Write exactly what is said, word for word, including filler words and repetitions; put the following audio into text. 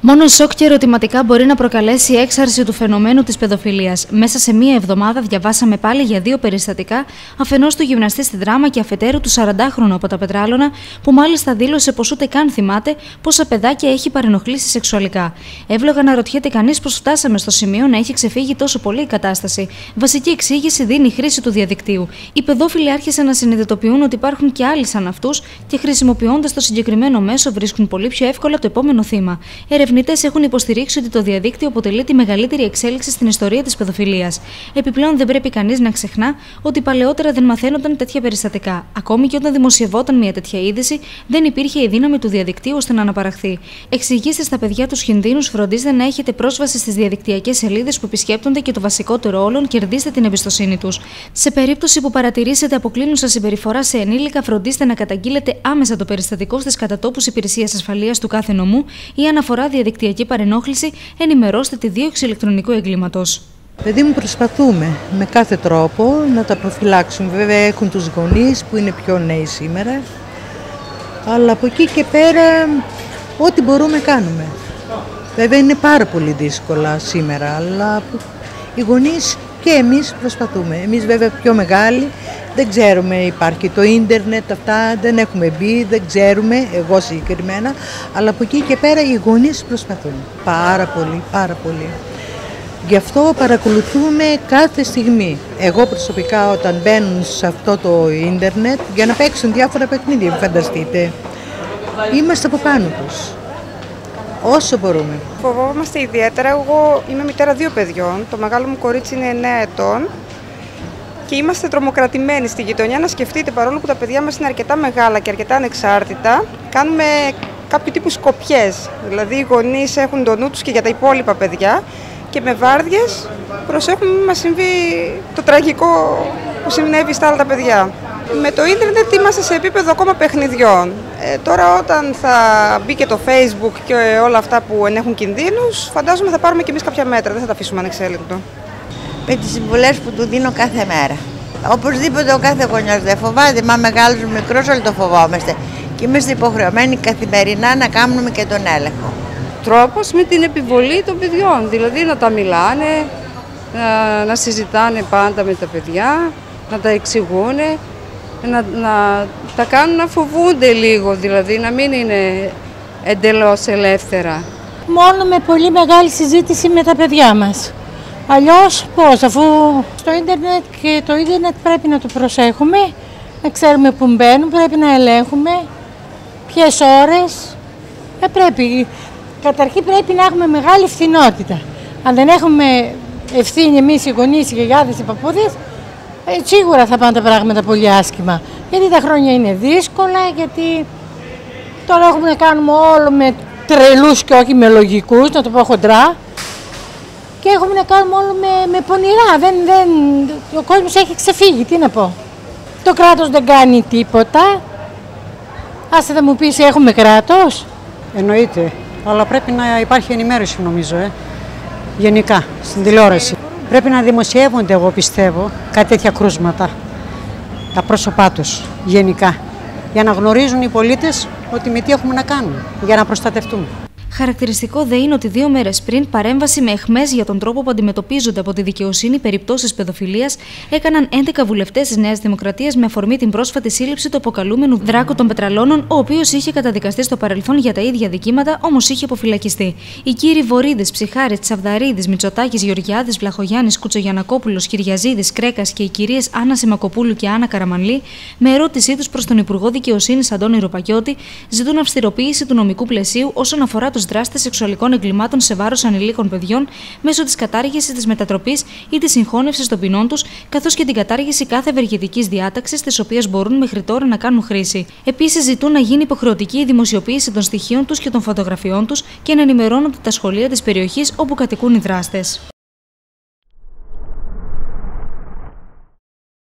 Μόνο σοκ και ερωτηματικά μπορεί να προκαλέσει η έξαρση του φαινομένου της παιδοφιλίας. Μέσα σε μία εβδομάδα διαβάσαμε πάλι για δύο περιστατικά, αφενός του γυμναστή στη Δράμα και αφετέρου του σαραντάχρονου από τα Πετράλωνα, που μάλιστα δήλωσε πως ούτε καν θυμάται πόσα παιδάκια έχει παρενοχλήσει σεξουαλικά. Εύλογα να ρωτιέται κανείς πώς φτάσαμε στο σημείο να έχει ξεφύγει τόσο πολύ η κατάσταση. Βασική εξήγηση δίνει η χρήση του διαδικτύου. Οι παιδόφιλοι άρχισαν να συνειδητοποιούν ότι υπάρχουν και άλλοι σαν αυτούς και χρησιμοποιώντας το συγκεκριμένο μέσο βρίσκουν πολύ πιο εύκολα το επόμενο θύμα. Ερευνητές έχουν υποστηρίξει ότι το διαδίκτυο αποτελεί τη μεγαλύτερη εξέλιξη στην ιστορία της παιδοφιλίας. Επιπλέον, δεν πρέπει κανείς να ξεχνά ότι παλαιότερα δεν μαθαίνονταν τέτοια περιστατικά. Ακόμη και όταν δημοσιευόταν μια τέτοια είδηση, δεν υπήρχε η δύναμη του διαδικτύου ώστε να αναπαραχθεί. Εξηγήστε στα παιδιά τους κινδύνους, φροντίστε να έχετε πρόσβαση στις διαδικτυακές σελίδες που επισκέπτονται και το βασικότερο όλων, κερδίστε την εμπιστοσύνη τους. Σε περίπτωση που παρατηρήσετε αποκλίνουσα συμπεριφορά σε ενήλικα, φροντίστε να καταγγείλετε άμεσα το περιστατικό στις κατατόπους υπηρεσίας ασφαλείας του κάθε νομού ή αναφορά διαδικτυακή παρενόχληση, ενημερώστε τη δίωξη ηλεκτρονικού εγκλήματος. Παιδί μου, προσπαθούμε με κάθε τρόπο να τα προφυλάξουμε. Βέβαια έχουν τους γονείς που είναι πιο νέοι σήμερα, αλλά από εκεί και πέρα ό,τι μπορούμε κάνουμε. Βέβαια είναι πάρα πολύ δύσκολα σήμερα, αλλά οι γονείς και εμείς προσπαθούμε. Εμείς βέβαια πιο μεγάλοι, δεν ξέρουμε, υπάρχει το ίντερνετ, αυτά δεν έχουμε μπει, δεν ξέρουμε, εγώ συγκεκριμένα, αλλά από εκεί και πέρα οι γονείς προσπαθούν πάρα πολύ, πάρα πολύ. Γι' αυτό παρακολουθούμε κάθε στιγμή. Εγώ προσωπικά όταν μπαίνουν σε αυτό το ίντερνετ για να παίξουν διάφορα παιχνίδια, φανταστείτε, είμαστε από πάνω τους, όσο μπορούμε. Φοβόμαστε ιδιαίτερα. Εγώ είμαι μητέρα δύο παιδιών, το μεγάλο μου κορίτσι είναι εννέα ετών και είμαστε τρομοκρατημένοι στη γειτονιά. Να σκεφτείτε, παρόλο που τα παιδιά μας είναι αρκετά μεγάλα και αρκετά ανεξάρτητα, κάνουμε κάποιο τύπου σκοπιές. Δηλαδή οι γονείς έχουν το νου τους και για τα υπόλοιπα παιδιά και με βάρδιες προσέχουμε μην μας συμβεί το τραγικό που συνέβη στα άλλα τα παιδιά. Με το ίντερνετ είμαστε σε επίπεδο ακόμα παιχνιδιών. Ε, τώρα όταν θα μπει και το Facebook και όλα αυτά που ενέχουν κινδύνους, φαντάζομαι θα πάρουμε και εμείς κάποια μέτρα, δεν θα τα αφήσουμε ανεξέλεγκτο. Με τις συμβουλές που του δίνω κάθε μέρα. Οπωσδήποτε ο κάθε γονιός δεν φοβάται, μα μεγάλος μικρός όλοι το φοβόμαστε. Και είμαστε υποχρεωμένοι καθημερινά να κάνουμε και τον έλεγχο. Τρόπος με την επιβολή των παιδιών, δηλαδή να τα μιλάνε, να, να συζητάνε πάντα με τα παιδιά, να τα εξηγούν, να, να τα κάνουν να φοβούνται λίγο, δηλαδή να μην είναι εντελώς ελεύθερα. Μόνο με πολύ μεγάλη συζήτηση με τα παιδιά μας. Αλλιώς πώς, αφού στο ίντερνετ και το ίντερνετ πρέπει να το προσέχουμε, να ξέρουμε που μπαίνουν, πρέπει να ελέγχουμε ποιες ώρες, ε, πρέπει. Καταρχήν πρέπει να έχουμε μεγάλη ευθυνότητα. Αν δεν έχουμε ευθύνη εμείς οι γονείς, οι γιαγιάδες, οι παππούδες, ε, σίγουρα θα πάνε τα πράγματα πολύ άσχημα. Γιατί τα χρόνια είναι δύσκολα, γιατί τώρα έχουμε να κάνουμε όλο με τρελούς και όχι με λογικούς, να το πω χοντρά. Και έχουμε να κάνουμε όλο με, με πονηρά. Δεν, δεν, ο κόσμος έχει ξεφύγει, τι να πω. Το κράτος δεν κάνει τίποτα. Άσε θα μου πεις, έχουμε κράτος. Εννοείται. Αλλά πρέπει να υπάρχει ενημέρωση, νομίζω, ε. γενικά, στην τηλεόραση. Πρέπει να δημοσιεύονται, εγώ πιστεύω, κάτι τέτοια κρούσματα, τα πρόσωπά τους, γενικά, για να γνωρίζουν οι πολίτες ότι με τι έχουμε να κάνουμε, για να προστατευτούμε. Χαρακτηριστικό δε είναι ότι δύο μέρες πριν παρέμβαση με αιχμές για τον τρόπο που αντιμετωπίζονται από τη δικαιοσύνη περιπτώσεις παιδοφιλίας έκαναν έντεκα βουλευτές της Νέας Δημοκρατίας με αφορμή την πρόσφατη σύλληψη του αποκαλούμενου Δράκου των Πετραλώνων, ο οποίος είχε καταδικαστεί στο παρελθόν για τα ίδια δικήματα, όμως είχε αποφυλακιστεί. Οι κύριοι Βορίδης, Ψιχάρης, Τσαβδαρίδης, Μητσοτάκης, Γεωργιάδης, Βλαχογιάννης, Κουτσογιανακόπουλος, Κυριαζίδης, Κρέκας και οι κυρίες Άννα Σιμακοπούλου και Άννα Καραμανλή, με ερώτησή τους προς τον Υπουργό Δικαιοσύνης Αντώνη Ρουπακιώτη, ζητούν αυστηροποίηση του νομικού πλαισίου όσον αφορά τους δράστες σεξουαλικών εγκλημάτων σε βάρος ανηλίκων παιδιών μέσω της κατάργησης της μετατροπής ή της συγχώνευσης των ποινών τους, καθώς και την κατάργηση κάθε ευεργετικής διάταξης της οποίας μπορούν μέχρι τώρα να κάνουν χρήση. Επίσης, ζητούν να γίνει υποχρεωτική η δημοσιοποίηση των στοιχείων τους και των φωτογραφιών τους και να ενημερώνονται τα σχολεία της περιοχής όπου κατοικούν οι δράστες.